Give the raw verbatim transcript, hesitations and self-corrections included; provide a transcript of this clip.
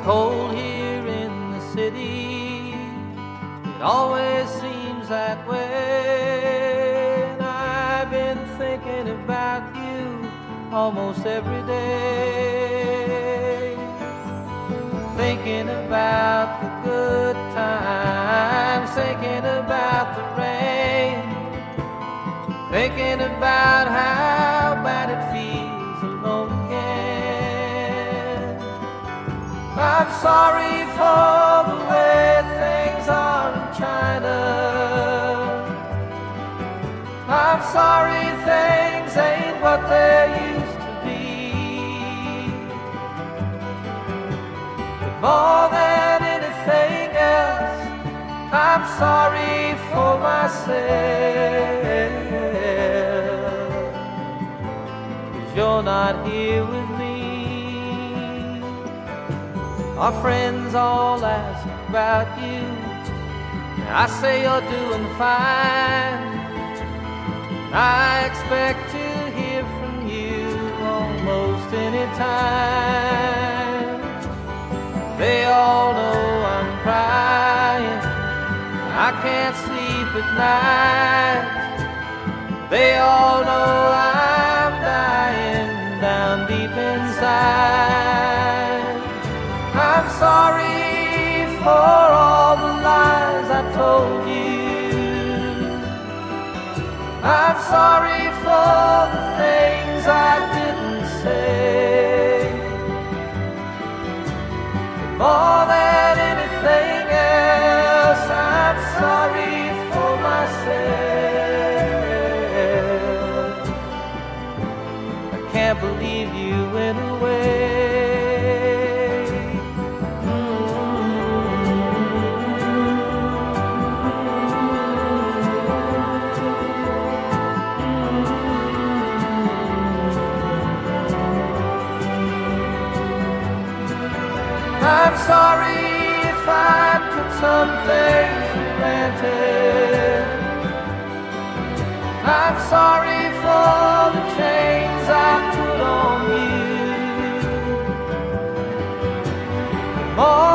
cold here in the city, it always seems that way. And I've been thinking about you almost every day, thinking about the good times, thinking about the rain, thinking about how bad it feels alone again. I'm sorry for the way things are in China. I'm sorry things ain't what they used to be. But more than anything else, I'm sorry for myself, 'cause you're not here with me. Our friends all ask about you, I say you're doing fine. I expect to hear from you almost any time. They all know I'm crying, I can't sleep at night. They all know I'm dying down deep inside. I'm sorry for all the lies I told you. I'm sorry for the things I didn't say. More than anything else, I'm sorry for myself. I can't believe you went away. I'm sorry if I took some things for granted. I'm sorry for the chains I put on you. More